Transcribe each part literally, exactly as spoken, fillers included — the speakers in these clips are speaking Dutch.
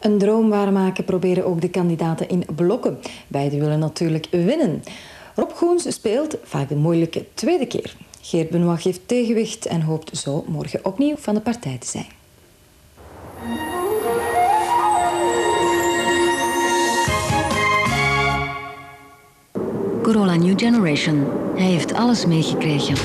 Een droom waarmaken proberen ook de kandidaten in blokken. Beiden willen natuurlijk winnen. Rob Goens speelt vaak de moeilijke tweede keer. Geert Benoit geeft tegenwicht en hoopt zo morgen opnieuw van de partij te zijn. Corolla New Generation. Hij heeft alles meegekregen.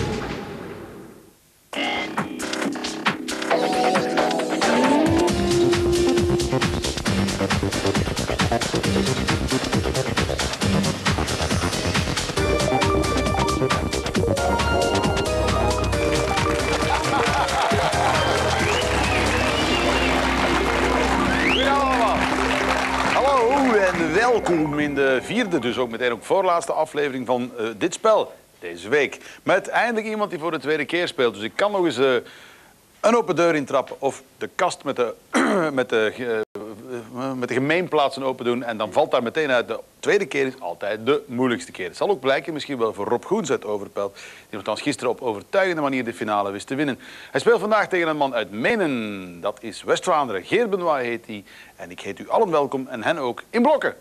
Welkom in de vierde, dus ook meteen ook voorlaatste aflevering van uh, dit spel deze week. Met eindelijk iemand die voor de tweede keer speelt. Dus ik kan nog eens uh, een open deur intrappen of de kast met de, met de, uh, met de gemeenplaatsen open doen. En dan valt daar meteen uit, de tweede keer is altijd de moeilijkste keer. Het zal ook blijken, misschien wel voor Rob Goens uit Overpelt, die nogthans gisteren op overtuigende manier de finale wist te winnen. Hij speelt vandaag tegen een man uit Menen. Dat is West-Vlaanderen. Geert Benoit heet hij. En ik heet u allen welkom en hen ook in blokken.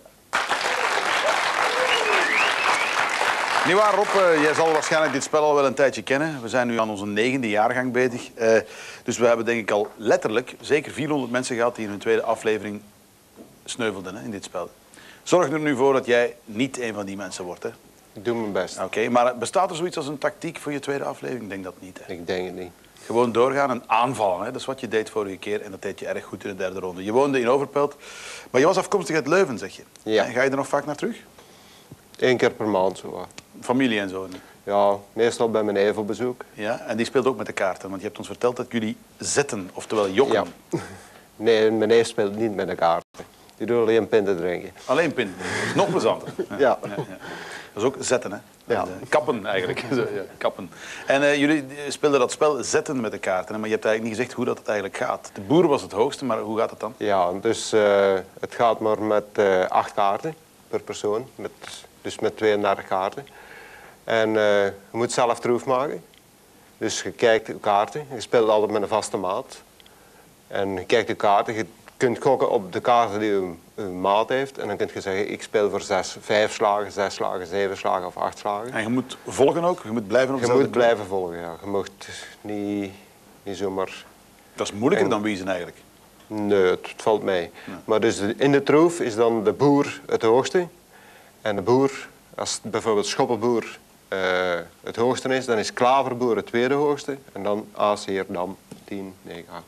Niet waar, Rob? Uh, jij zal waarschijnlijk dit spel al wel een tijdje kennen. We zijn nu aan onze negende jaargang bezig. Uh, dus we hebben denk ik al letterlijk zeker vierhonderd mensen gehad die in hun tweede aflevering sneuvelden, hè, in dit spel. Zorg er nu voor dat jij niet een van die mensen wordt, hè? Ik doe mijn best. Oké, okay, maar bestaat er zoiets als een tactiek voor je tweede aflevering? Ik denk dat niet, hè? Ik denk het niet. Gewoon doorgaan en aanvallen, hè? Dat is wat je deed vorige keer en dat deed je erg goed in de derde ronde. Je woonde in Overpelt, maar je was afkomstig uit Leuven, zeg je. Ja. Ga je er nog vaak naar terug? Eén keer per maand zo. Familie en zo? Ja, meestal bij mijn neef op bezoek. Ja, en die speelt ook met de kaarten, want je hebt ons verteld dat jullie zetten, oftewel jokken. Ja. Nee, mijn neef speelt niet met de kaarten. Die doet alleen pinten drinken. Alleen pinten drinken, nog plezanter. Ja. Ja. Ja, ja. Dat is ook zetten, hè? Ja. Uh, kappen eigenlijk. Ja, kappen. En uh, jullie speelden dat spel zetten met de kaarten, hè? Maar je hebt eigenlijk niet gezegd hoe dat het eigenlijk gaat. De boer was het hoogste, maar hoe gaat het dan? Ja, dus uh, het gaat maar met uh, acht kaarten per persoon. Met, dus met tweeëndertig kaarten. En uh, je moet zelf troef maken. Dus je kijkt de kaarten. Je speelt altijd met een vaste maat. En je kijkt de kaarten. Je kunt gokken op de kaarten die je, je maat heeft. En dan kun je zeggen, ik speel voor zes, vijf slagen, zes slagen, zeven slagen of acht slagen. En je moet volgen ook? Je moet blijven op Je moet blijven volgen, ja. Je mag niet, niet zomaar... Dat is moeilijker en... dan wiezen eigenlijk. Nee, het, het valt mee. Nee. Maar dus in de troef is dan de boer het hoogste. En de boer, als bijvoorbeeld schoppenboer uh, het hoogste is, dan is klaverboer het tweede hoogste. En dan aas, heer, dam, tien, negen, acht.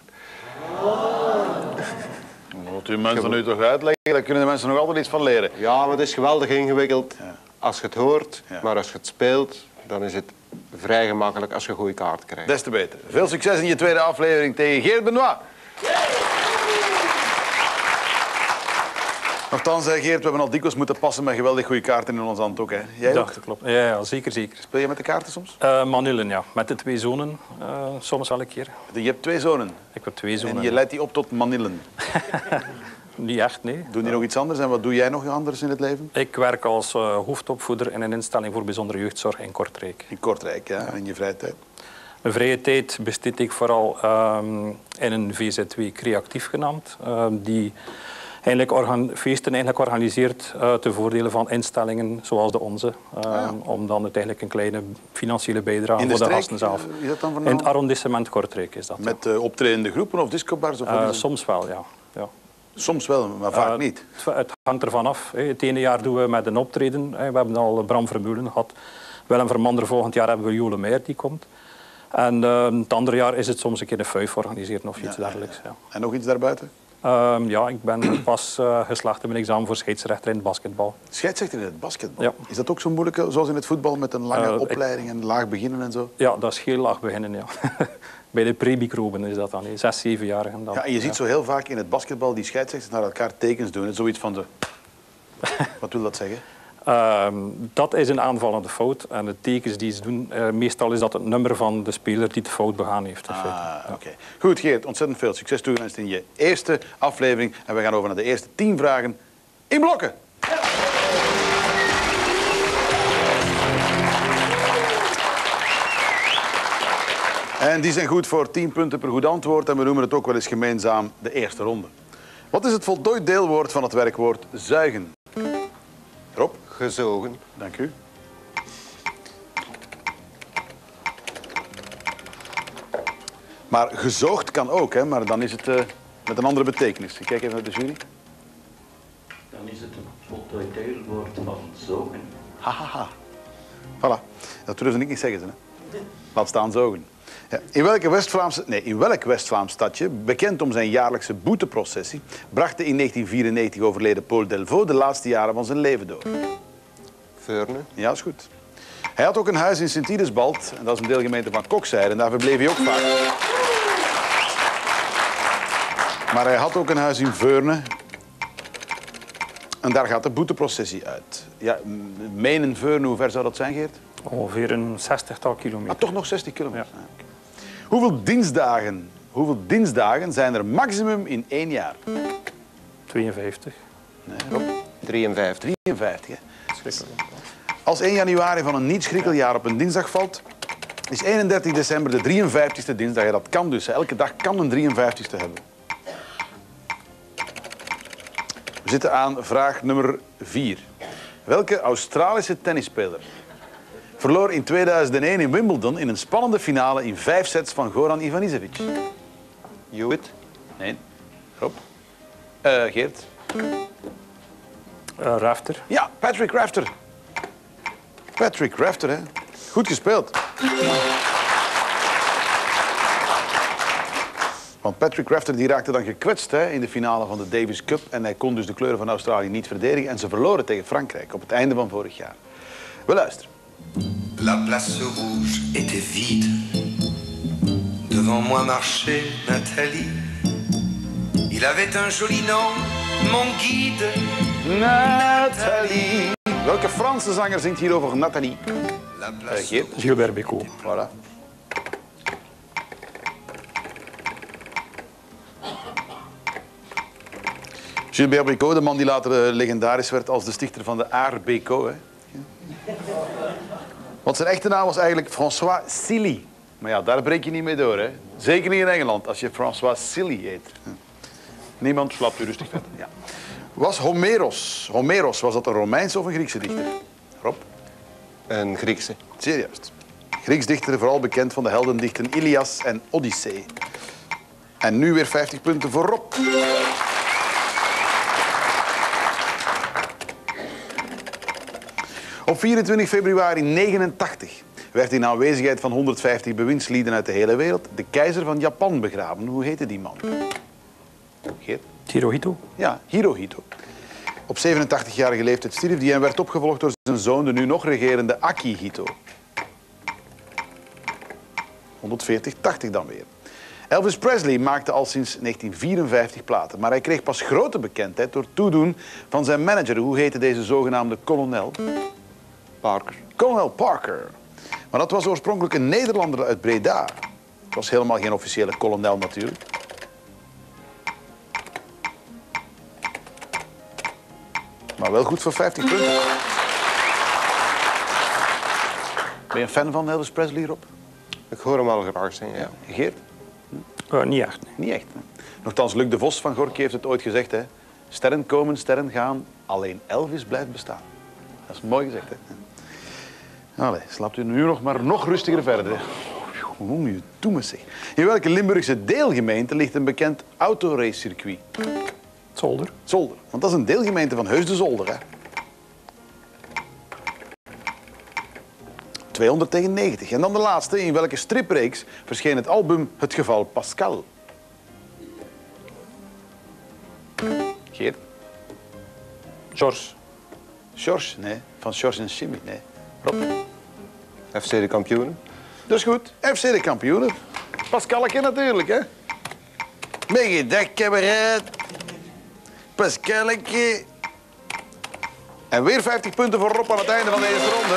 Moet u mensen nu toch uitleggen? Daar kunnen de mensen nog altijd iets van leren. Ja, maar het is geweldig ingewikkeld Ja. als je het hoort. Ja. Maar als je het speelt, dan is het vrij gemakkelijk als je goede kaart krijgt. Des te beter. Veel succes in je tweede aflevering tegen Geert Benoit. Nochtans, Geert, we hebben al dikwijls moeten passen met geweldig goede kaarten in ons hand ook. Hè? Jij Ja, ook? dat klopt. Ja, ja, zeker, zeker. Speel je met de kaarten soms? Uh, Manillen, ja. Met de twee zonen, uh, soms wel een keer. Je hebt twee zonen. Ik heb twee zonen. En je leidt die op tot manillen. Niet echt, nee. Doen die nog iets anders? En wat doe jij nog anders in het leven? Ik werk als uh, hoofdopvoeder in een instelling voor bijzondere jeugdzorg in Kortrijk. In Kortrijk, ja. En in je vrije tijd? Mijn vrije tijd besteed ik vooral um, in een V Z W creatief genaamd. Uh, die eigenlijk organ, feesten eigenlijk organiseert uh, ten voordele van instellingen zoals de onze. Uh, ah, ja. Om dan uiteindelijk een kleine financiële bijdrage voor de gasten zelf. Is dat dan in het arrondissement Kortrijk is dat. Met uh, optredende groepen of discobars? Of uh, soms wel, ja. ja. Soms wel, maar vaak uh, niet. Het, het hangt ervan af. Hè. Het ene jaar doen we met een optreden. Hè. We hebben al Bram Vermeulen gehad. Willem Vermander, volgend jaar hebben we Jole Meijer die komt. En uh, het andere jaar is het soms een keer een fuif organiseren of iets ja, dergelijks. Ja. Ja. En nog iets daarbuiten? Uh, ja, ik ben pas uh, geslaagd in mijn examen voor scheidsrechter in het basketbal. Scheidsrechter in het basketbal? Ja. Is dat ook zo moeilijk zoals in het voetbal met een lange uh, opleiding ik... en laag beginnen en zo? Ja, dat is heel laag beginnen, ja. Bij de pre-microben is dat dan, hè. zes, zevenjarigen dan. Ja, en je ziet ja. zo heel vaak in het basketbal die scheidsrechters naar elkaar tekens doen. Zoiets van de... Wat wil dat zeggen? Uh, dat is een aanvallende fout. En de tekens die ze doen, uh, meestal is dat het nummer van de speler die de fout begaan heeft. In ah, ja. Okay. Goed, Geert, ontzettend veel succes toegewenst in je eerste aflevering. En we gaan over naar de eerste tien vragen in blokken. Ja. En die zijn goed voor tien punten per goed antwoord. En we noemen het ook wel eens gemeenzaam de eerste ronde. Wat is het voltooid deelwoord van het werkwoord zuigen? Rob? Gezogen. Dank u. Maar gezoogd kan ook, hè? Maar dan is het uh, met een andere betekenis. Ik kijk even naar de jury. Dan is het een voltooid deelwoord van zogen. Hahaha. Voilà. Dat durfde ik niet zeggen. Hè? Laat staan zogen. Ja. In, welke West-Vlaamse, nee, in welk West-Vlaams stadje, bekend om zijn jaarlijkse boeteprocessie, bracht de in negentien vierennegentig overleden Paul Delvaux de laatste jaren van zijn leven door? Veurne. Ja, dat is goed. Hij had ook een huis in Sint-Idesbald, en dat is een deelgemeente van Kokzijde, en daar verbleef hij ook vaak. Maar hij had ook een huis in Veurne, en daar gaat de boeteprocessie uit. Ja, Menen, Veurne, hoe ver zou dat zijn, Geert? Ongeveer een zestigtal kilometer. Ah, toch nog zestig kilometer. Ja. Ah, okay. Hoeveel dinsdagen, hoeveel dinsdagen zijn er maximum in één jaar? tweeënvijftig. Nee, Rob? drieënvijftig. drieënvijftig, hè? Schrikkelijk. Als één januari van een niet-schrikkeljaar op een dinsdag valt, is eenendertig december de drieënvijftigste dinsdag. Ja, dat kan dus. Elke dag kan een drieënvijftigste hebben. We zitten aan vraag nummer vier. Welke Australische tennisspeler verloor in tweeduizend één in Wimbledon in een spannende finale in vijf sets van Goran Ivanisevic? Hewitt. Nee. Rob? Uh, Geert? Uh, Rafter. Ja, Patrick Rafter. Patrick Rafter, hè. Goed gespeeld. Want Patrick Rafter die raakte dan gekwetst hè, in de finale van de Davis Cup. En hij kon dus de kleuren van Australië niet verdedigen. En ze verloren tegen Frankrijk op het einde van vorig jaar. We luisteren. La place rouge était vide. Devant moi marchait Nathalie. Il avait un joli nom, mon guide. Nathalie. Welke Franse zanger zingt hier over Nathalie? La Uh, place Geert? Gilbert Bécaud. Voilà. Gilbert Bécaud, de man die later uh, legendarisch werd als de stichter van de Art Bécaud. Hè. Want zijn echte naam was eigenlijk François Silly. Maar ja, daar breek je niet mee door. Hè. Zeker niet in Engeland, als je François Silly heet. Niemand slapt u rustig verder. Ja. Was Homeros, Homeros, was dat een Romeinse of een Griekse dichter? Rob? Een Griekse. Zeer juist. Grieks dichter, vooral bekend van de heldendichten Ilias en Odyssee. En nu weer vijftig punten voor Rob. Op vierentwintig februari negenentachtig werd in aanwezigheid van honderdvijftig bewindslieden uit de hele wereld de keizer van Japan begraven. Hoe heette die man? Geert? Hirohito. Ja, Hirohito. Op zevenentachtigjarige leeftijd stierf hij en werd opgevolgd door zijn zoon, de nu nog regerende Akihito. honderdveertig, tachtig dan weer. Elvis Presley maakte al sinds negentien vierenvijftig platen, maar hij kreeg pas grote bekendheid door toedoen van zijn manager. Hoe heette deze zogenaamde kolonel? Parker. Colonel Parker. Maar dat was oorspronkelijk een Nederlander uit Breda. Het was helemaal geen officiële kolonel natuurlijk. Maar wel goed voor vijftig punten. Ben je een fan van Elvis Presley, Rob? Ik hoor hem al graag zingen, ja. Geert? Uh, niet echt. Nee. Niet echt. Hè? Nochtans, Luc de Vos van Gorky heeft het ooit gezegd. Hè? Sterren komen, sterren gaan, alleen Elvis blijft bestaan. Dat is mooi gezegd, hè? Allee, slaapt u nu nog maar nog rustiger verder. Hè? Hoe moet je doen met zich? In welke Limburgse deelgemeente ligt een bekend autoracecircuit? Zolder. Zolder. Want dat is een deelgemeente van Heus de Zolder. Hè? tweehonderd tegen negentig. En dan de laatste. In welke stripreeks verscheen het album Het Geval Pascal? Geert? George. George? Nee. Van George en Jimmy? Nee. Rob? F C de kampioenen. Dat is goed. F C de kampioenen. Pascalke natuurlijk, hè. Meegedag, cabaret. Pascalke. En weer vijftig punten voor Rob aan het einde van deze ronde.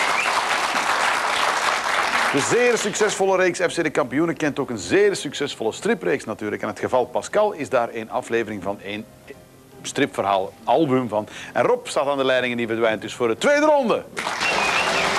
De zeer succesvolle reeks F C de Kampioenen kent ook een zeer succesvolle stripreeks natuurlijk. En het geval Pascal is daar een aflevering van één stripverhaal, album van. En Rob staat aan de leiding en die verdwijnt dus voor de tweede ronde.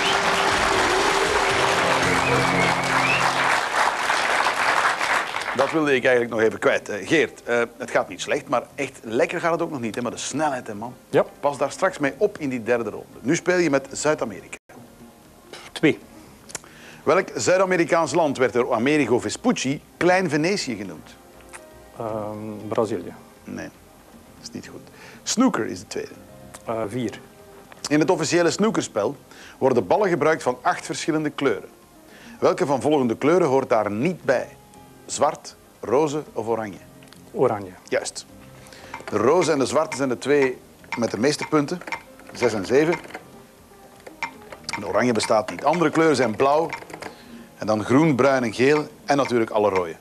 Dat wilde ik eigenlijk nog even kwijt. Uh, Geert, uh, het gaat niet slecht, maar echt lekker gaat het ook nog niet. Hè? Maar de snelheid, hè, man. Ja. Pas daar straks mee op in die derde ronde. Nu speel je met Zuid-Amerika. Twee. Welk Zuid-Amerikaans land werd door Amerigo Vespucci Klein Venetië genoemd? Um, Brazilië. Nee, dat is niet goed. Snooker is de tweede. Uh, vier. In het officiële snookerspel worden ballen gebruikt van acht verschillende kleuren. Welke van volgende kleuren hoort daar niet bij? Zwart, roze of oranje? Oranje. Juist. De roze en de zwarte zijn de twee met de meeste punten. Zes en zeven. De oranje bestaat niet. Andere kleuren zijn blauw. En dan groen, bruin en geel. En natuurlijk alle rode.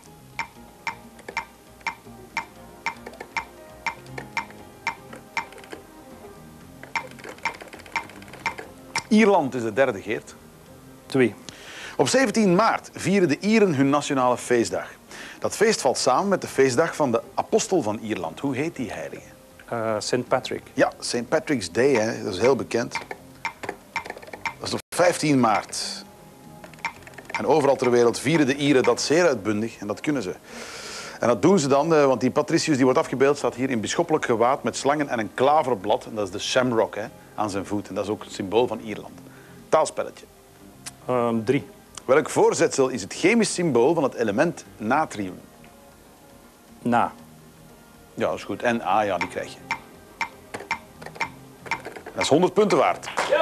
Ierland is de derde, Geert. Twee. Op zeventien maart vieren de Ieren hun nationale feestdag. Dat feest valt samen met de feestdag van de apostel van Ierland. Hoe heet die heilige? Uh, Saint Patrick. Ja, Saint Patrick's Day, hè. Dat is heel bekend. Dat is op vijftien maart. En overal ter wereld vieren de Ieren dat zeer uitbundig. En dat kunnen ze. En dat doen ze dan, want die Patricius die wordt afgebeeld, staat hier in bisschoppelijk gewaad met slangen en een klaverblad. En dat is de shamrock, hè, aan zijn voet. En dat is ook het symbool van Ierland. Taalspelletje. Um, drie. Welk voorzetsel is het chemisch symbool van het element natrium? Na. Ja, dat is goed. En A, ja, die krijg je. Dat is honderd punten waard. Ja.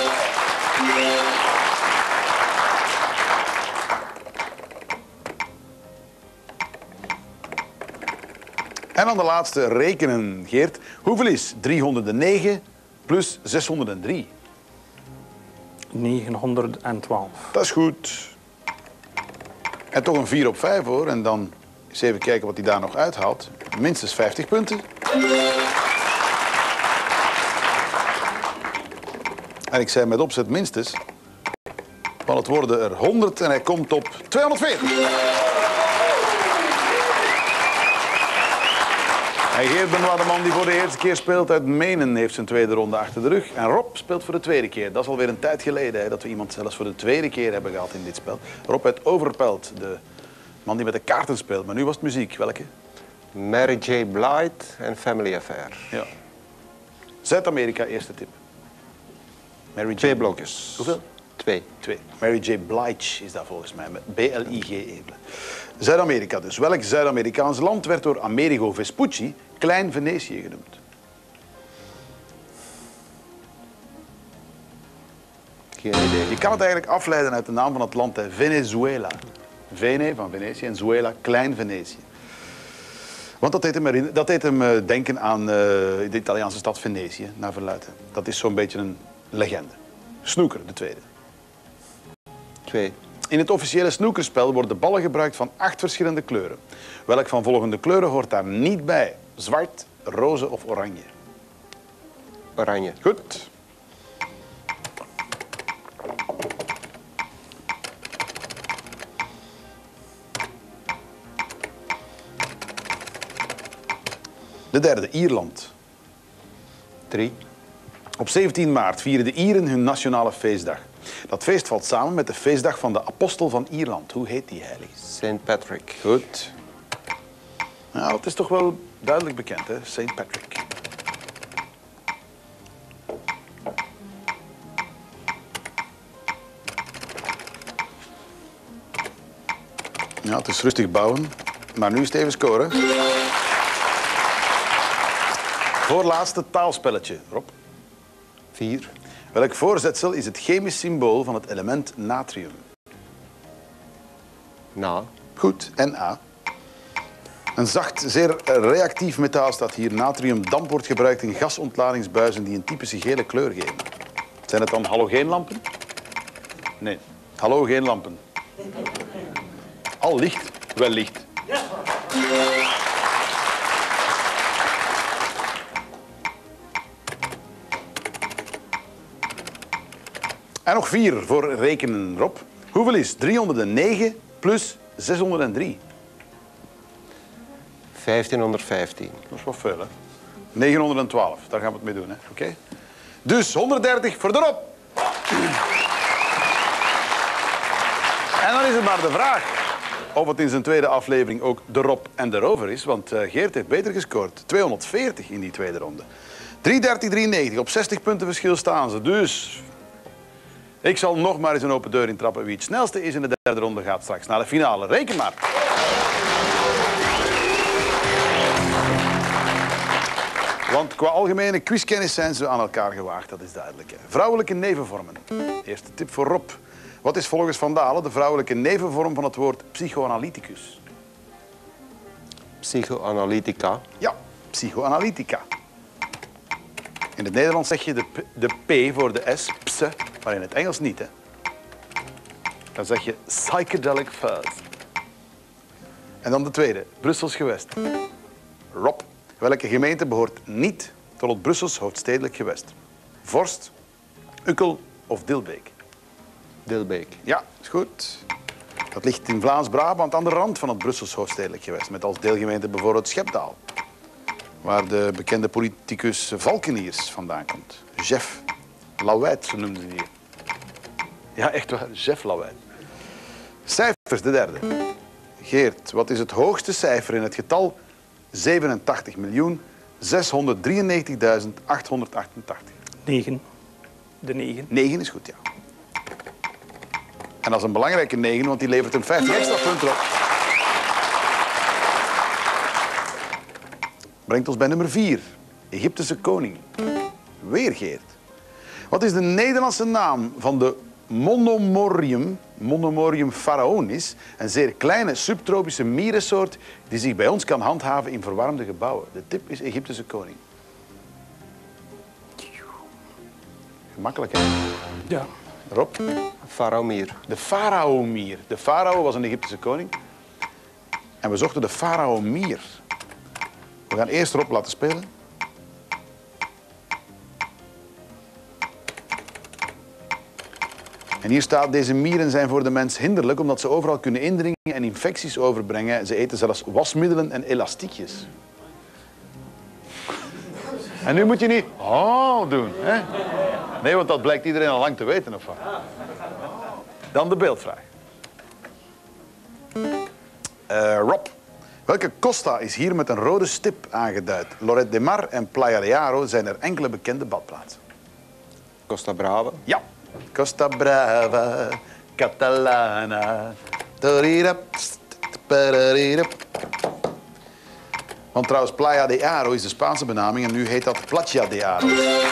En dan de laatste, rekenen, Geert. Hoeveel is driehonderdnegen plus zeshonderddrie? negenhonderdtwaalf. Dat is goed. En toch een vier op vijf, hoor. En dan eens even kijken wat hij daar nog uithaalt. Minstens vijftig punten. En ik zei met opzet minstens. Want het worden er honderd en hij komt op tweehonderdveertig. En Geert Benoit, de man die voor de eerste keer speelt uit Menen, heeft zijn tweede ronde achter de rug. En Rob speelt voor de tweede keer. Dat is alweer een tijd geleden, hè, dat we iemand zelfs voor de tweede keer hebben gehad in dit spel. Rob uit Overpelt, de man die met de kaarten speelt. Maar nu was het muziek. Welke? Mary J. Blige en Family Affair. Ja. Zuid-Amerika, eerste tip. Mary J. Twee blokjes. Hoeveel? Twee. Twee. Mary J. Blige is dat volgens mij, met B L I G E. Zuid-Amerika dus. Welk Zuid-Amerikaans land werd door Amerigo Vespucci Klein Venetië genoemd? Geen idee. Je kan het eigenlijk afleiden uit de naam van het land, hè. Venezuela. Vene van Venetië en Zuela, Klein Venetië. Want dat deed hem, erin, dat deed hem uh, denken aan uh, de Italiaanse stad Venetië, naar verluidt. Dat is zo'n beetje een legende. Snooker, de tweede. Twee. In het officiële snookerspel worden ballen gebruikt van acht verschillende kleuren. Welk van volgende kleuren hoort daar niet bij? Zwart, roze of oranje? Oranje. Goed. De derde, Ierland. Drie. Op zeventien maart vieren de Ieren hun nationale feestdag. Dat feest valt samen met de feestdag van de apostel van Ierland. Hoe heet die heilige? Saint Patrick. Goed. Nou, het is toch wel duidelijk bekend, hè? Saint Patrick. Ja, het is rustig bouwen, maar nu is het even scoren. Voorlaatste taalspelletje, Rob. Vier. Welk voorzetsel is het chemisch symbool van het element natrium? Na. Goed, Na. Een zacht, zeer reactief metaal staat hier. Natriumdamp wordt gebruikt in gasontladingsbuizen die een typische gele kleur geven. Zijn het dan halogeenlampen? Nee, halogeenlampen. Al licht, wel licht. En nog vier voor rekenen, Rob. Hoeveel is driehonderdnegen plus zeshonderddrie? vijftienhonderdvijftien. Dat is wel veel, hè? negenhonderdtwaalf, daar gaan we het mee doen, hè? Oké? Okay? Dus honderddertig voor de Rob. En dan is het maar de vraag. of het in zijn tweede aflevering ook de Rob en de Rover is. Want uh, Geert heeft beter gescoord. tweehonderdveertig in die tweede ronde. drie dertig drieënnegentig. Op zestig punten verschil staan ze. Dus ik zal nog maar eens een open deur intrappen. Wie het snelste is in de derde ronde gaat straks naar de finale. Reken maar. Want qua algemene quizkennis zijn ze aan elkaar gewaagd, dat is duidelijk. Hè. Vrouwelijke nevenvormen. Eerste tip voor Rob. Wat is volgens Van Dalen de vrouwelijke nevenvorm van het woord psychoanalyticus? Psychoanalytica. Ja, psychoanalytica. In het Nederlands zeg je de, p, de P voor de S, pse, maar in het Engels niet. Hè. Dan zeg je psychedelic fuzz. En dan de tweede, Brussels gewest. Rob. Welke gemeente behoort niet tot het Brussels hoofdstedelijk gewest? Vorst, Ukkel of Dilbeek? Dilbeek. Ja, is goed. Dat ligt in Vlaams-Brabant aan de rand van het Brussels hoofdstedelijk gewest. Met als deelgemeente bijvoorbeeld Schepdaal. Waar de bekende politicus Valkeniers vandaan komt. Jeff Lauweit, zo noemden ze die. Ja, echt waar, Jeff Lauweit. Cijfers, de derde. Geert, wat is het hoogste cijfer in het getal zevenentachtig miljoen zeshonderddrieënnegentigduizend achthonderdachtentachtig? negen. De negen. negen is goed, ja. En dat is een belangrijke negen, want die levert een vijftig extra punten op. Brengt ons bij nummer vier. Egyptische koning. Weer Geert. Wat is de Nederlandse naam van de Monomorium, Monomorium pharaonis, een zeer kleine subtropische mierensoort die zich bij ons kan handhaven in verwarmde gebouwen? De tip is Egyptische koning. Gemakkelijk, hè? Ja. Rob? Faraomier. De faraomier. De farao was een Egyptische koning. En we zochten de faraomier. We gaan eerst Rob laten spelen. En hier staat, deze mieren zijn voor de mens hinderlijk omdat ze overal kunnen indringen en infecties overbrengen. Ze eten zelfs wasmiddelen en elastiekjes. En nu moet je niet oh doen, hè? Nee, want dat blijkt iedereen al lang te weten, of wat? Dan de beeldvraag. Uh, Rob, welke costa is hier met een rode stip aangeduid? Lloret de Mar en Playa de Aro zijn er enkele bekende badplaatsen. Costa Brava. Ja. Costa Brava, Catalana. Want trouwens, Playa de Aro is de Spaanse benaming en nu heet dat Platja de Aro.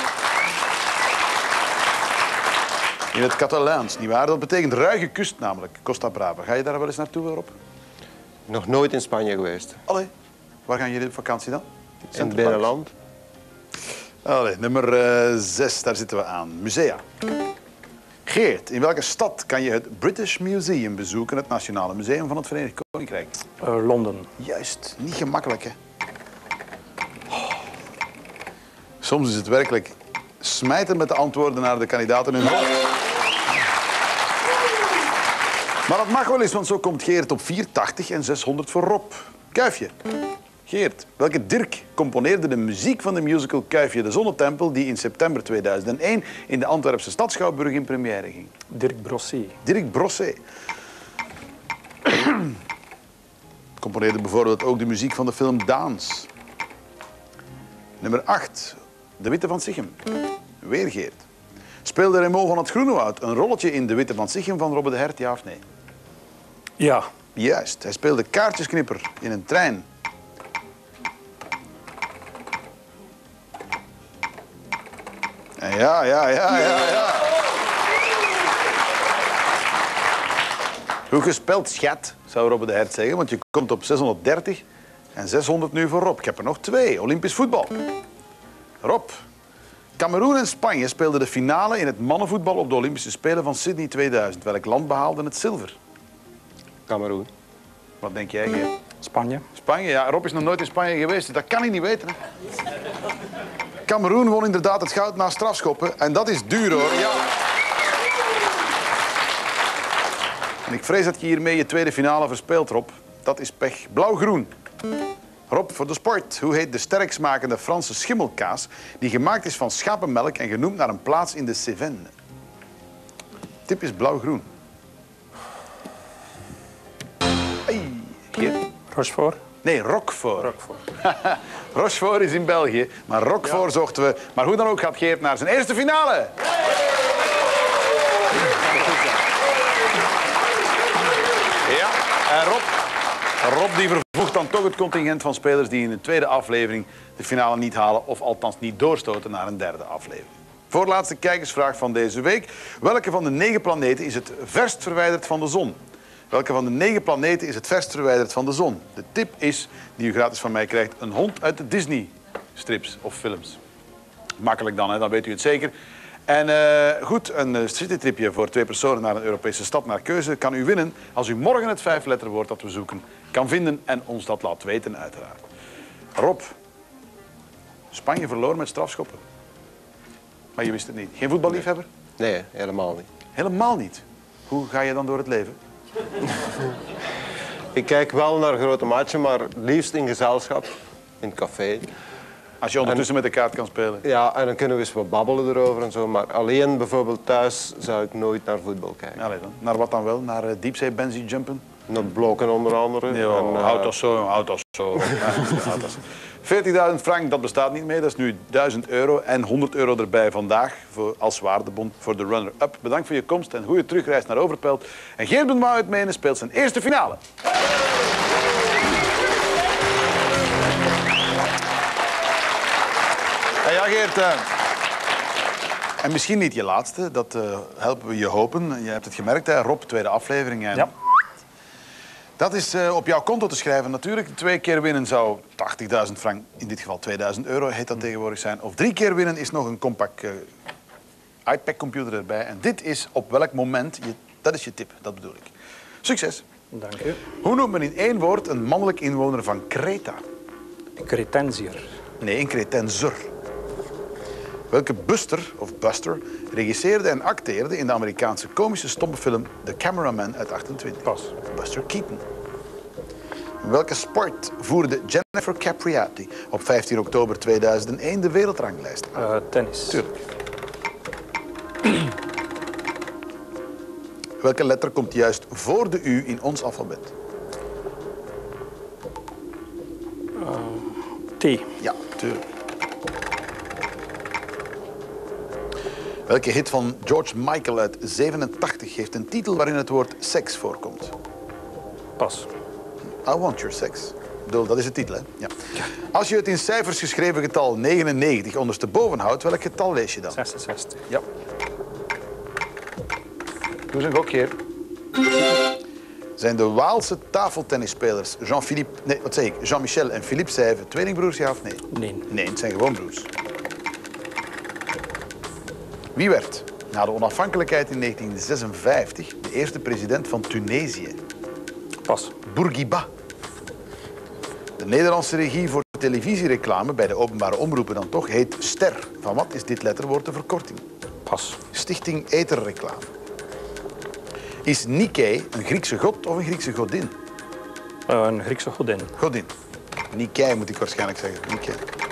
In het Catalaans, nietwaar? Dat betekent ruige kust namelijk, Costa Brava. Ga je daar wel eens naartoe, Rob? Nog nooit in Spanje geweest. Allee, waar gaan jullie op vakantie dan? In het binnenland. Allee, nummer uh, zes, daar zitten we aan. Musea. Geert, in welke stad kan je het British Museum bezoeken, het Nationale Museum van het Verenigd Koninkrijk? Uh, Londen. Juist, niet gemakkelijk, hè? Oh. Soms is het werkelijk smijten met de antwoorden naar de kandidaten in hun hoofd. Maar dat mag wel eens, want zo komt Geert op vierentachtig en zeshonderd voor Rob. Kuifje. Geert, welke Dirk componeerde de muziek van de musical Kuifje de Zonnetempel die in september tweeduizend één in de Antwerpse Stadsschouwburg in première ging? Dirk Brossé. Dirk Brossé. Componeerde bijvoorbeeld ook de muziek van de film Daans. Nummer acht. De Witte van Sichem. Weer Geert. Speelde Raymond van het Groenewoud een rolletje in De Witte van Sichem van Robbe de Hert, ja of nee? Ja. Juist, hij speelde kaartjesknipper in een trein. En ja, ja, ja, ja, ja. Goed gespeld, schat, zou Robbe de Hert zeggen, want je komt op zeshonderddertig en zeshonderd nu voor Rob. Ik heb er nog twee, Olympisch voetbal. Rob, Kameroen en Spanje speelden de finale in het mannenvoetbal op de Olympische Spelen van Sydney tweeduizend. Welk land behaalde het zilver? Kameroen. Wat denk jij, Geert? Spanje. Spanje, ja. Rob is nog nooit in Spanje geweest, dus dat kan hij niet weten. Hè? Kameroen won inderdaad het goud na strafschoppen. En dat is duur, hoor. Ja. En ik vrees dat je hiermee je tweede finale verspeelt, Rob. Dat is pech. Blauw-groen. Rob, voor de sport. Hoe heet de sterk smakende Franse schimmelkaas die gemaakt is van schapenmelk en genoemd naar een plaats in de Cévennes? Tip is blauw-groen. Ai, Rochefort? Nee, Roquefort. Roquefort. Rochefort is in België, maar Roquefort ja. zochten we. Maar hoe dan ook gaat Geert naar zijn eerste finale. Ja, en Rob, Rob die vervoegt dan toch het contingent van spelers die in de tweede aflevering de finale niet halen of althans niet doorstoten naar een derde aflevering. Voorlaatste kijkersvraag van deze week. Welke van de negen planeten is het verst verwijderd van de zon? Welke van de negen planeten is het verst verwijderd van de zon? De tip is, die u gratis van mij krijgt, een hond uit de Disney-strips of films. Makkelijk dan, hè? Dan weet u het zeker. En uh, goed, een uh, citytripje voor twee personen naar een Europese stad naar keuze kan u winnen als u morgen het vijfletterwoord dat we zoeken kan vinden en ons dat laat weten, uiteraard. Rob, Spanje verloor met strafschoppen. Maar je wist het niet. Geen voetballiefhebber? Nee, helemaal niet. Helemaal niet? Hoe ga je dan door het leven? Ik kijk wel naar grote matchen, maar liefst in gezelschap, in het café. Als je ondertussen en, met de kaart kan spelen. Ja, en dan kunnen we eens wat babbelen erover en zo. Maar alleen bijvoorbeeld thuis zou ik nooit naar voetbal kijken. Allee dan. Naar wat dan wel? Naar uh, diepzee bungee jumpen? Naar blokken onder andere. Nee, oh, uh, houd ons zo, houd ons zo. veertigduizend frank, dat bestaat niet meer. Dat is nu duizend euro en honderd euro erbij vandaag voor, als waardebon voor de runner-up. Bedankt voor je komst en goede terugreis naar Overpelt. En Geert Benoit uit Menen speelt zijn eerste finale. En ja, Geert, uh, en misschien niet je laatste, dat uh, helpen we je hopen. Je hebt het gemerkt, hè, Rob, tweede aflevering. En ja. Dat is uh, op jouw konto te schrijven natuurlijk. Twee keer winnen zou tachtigduizend frank, in dit geval tweeduizend euro, heet dat tegenwoordig zijn. Of drie keer winnen is nog een compact uh, iPad-computer erbij. En dit is op welk moment, je, dat is je tip, dat bedoel ik. Succes. Dank u. Hoe noemt men in één woord een mannelijk inwoner van Kreta? Cretensier. Nee, een Cretenser. Welke Buster, of Buster, regisseerde en acteerde in de Amerikaanse komische stompenfilm The Cameraman uit achtentwintig? Pas. Buster Keaton. Welke sport voerde Jennifer Capriati op vijftien oktober tweeduizend één de wereldranglijst aan? Uh, tennis. Tuurlijk. Welke letter komt juist voor de U in ons alfabet? Uh, T. Ja, tuurlijk. Welke hit van George Michael uit zevenentachtig heeft een titel waarin het woord seks voorkomt? Pas. I want your sex. Ik bedoel, dat is de titel, hè? Ja. Als je het in cijfers geschreven getal negenennegentig ondersteboven houdt, welk getal lees je dan? zesenzestig. Ja. Doe eens een gokje. Zijn de Waalse tafeltennisspelers Jean-Philippe, nee, wat zeg ik, Jean-Michel en Philippe Seyve tweelingbroers, ja of nee? Nee. Nee, het zijn gewoon broers. Wie werd na de onafhankelijkheid in negentien zesenvijftig de eerste president van Tunesië? Pas. Bourguiba. De Nederlandse regie voor televisiereclame, bij de openbare omroepen dan toch, heet STER. Van wat is dit letterwoord de verkorting? Pas. Stichting Eterreclame. Is Nike een Griekse god of een Griekse godin? Uh, een Griekse godin. Godin. Nike moet ik waarschijnlijk zeggen. Nike.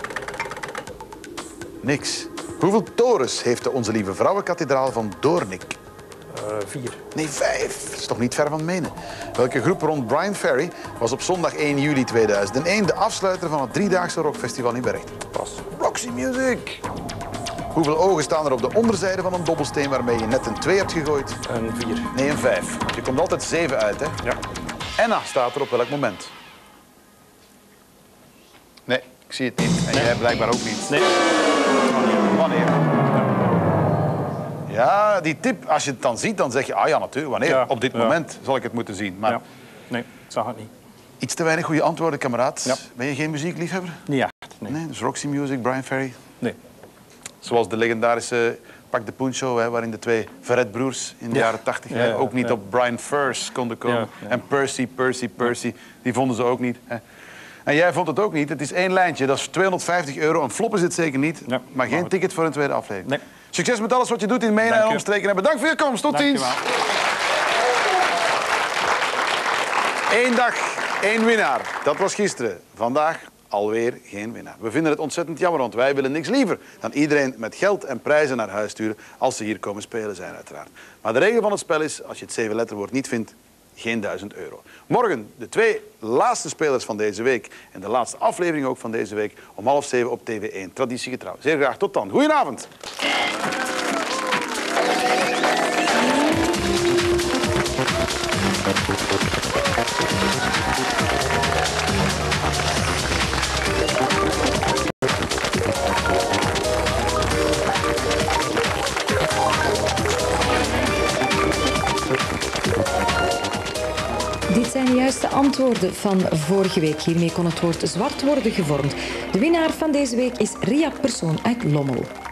Niks. Hoeveel torens heeft de Onze Lieve Vrouwenkathedraal van Doornik? Uh, vier. Nee, vijf. Dat is toch niet ver van menen. Welke groep rond Brian Ferry was op zondag één juli tweeduizend één de afsluiter van het driedaagse rockfestival in Bercht? Pas. Roxy Music. Hoeveel ogen staan er op de onderzijde van een dobbelsteen waarmee je net een twee hebt gegooid? Een vier. Nee, een vijf. Je komt altijd zeven uit, hè? Ja. Enna staat er op welk moment? Nee, ik zie het niet. En nee. Jij blijkbaar ook niet. Nee. Wanneer? Ja, die tip, als je het dan ziet, dan zeg je, ah ja, natuurlijk, wanneer? Ja, op dit ja. moment zal ik het moeten zien. Maar Ja. Nee, ik zag het niet. iets te weinig goede antwoorden, kameraad. Ja. Ben je geen muziekliefhebber? Niet echt. Nee. Nee, dus Roxy Music, Brian Ferry. Nee. Zoals de legendarische Pak de Poen Show, hè, waarin de twee Verret-broers in de Ja. jaren tachtig Ja, ja, ook niet ja. op Brian Furs konden komen. Ja, ja. En Percy, Percy, Percy, die vonden ze ook niet. Hè. En jij vond het ook niet. Het is één lijntje, dat is tweehonderdvijftig euro. Een flop is het zeker niet, Ja, maar geen maar ticket voor een tweede aflevering. Nee. Succes met alles wat je doet in Menen Dank en u. omstreken. En bedankt voor je komst. Tot Dank u ziens. wel. Eén dag, één winnaar. Dat was gisteren. Vandaag alweer geen winnaar. We vinden het ontzettend jammer, want wij willen niks liever dan iedereen met geld en prijzen naar huis sturen als ze hier komen spelen zijn, uiteraard. Maar de regel van het spel is, als je het zevenletterwoord niet vindt, geen duizend euro. Morgen de twee laatste spelers van deze week en de laatste aflevering ook van deze week om half zeven op T V één. Traditiegetrouw. Zeer graag tot dan. Goedenavond. Dit zijn de juiste antwoorden van vorige week. Hiermee kon het woord zwart worden gevormd. De winnaar van deze week is Ria Persoon uit Lommel.